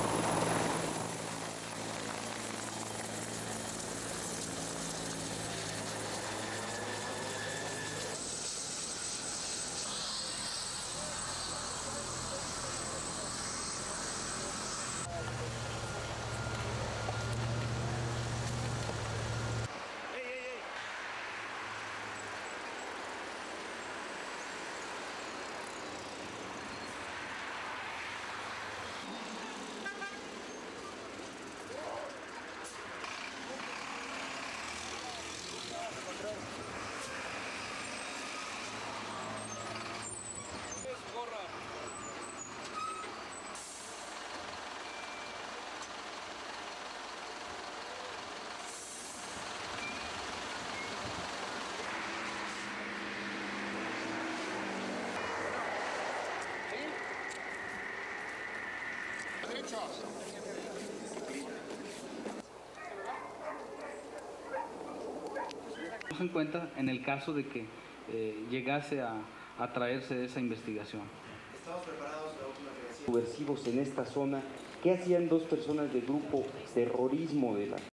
En cuenta en el caso de que llegase a traerse esa investigación. Estamos preparados para la última operación. Subversivos en esta zona. ¿Qué hacían dos personas del grupo terrorismo de la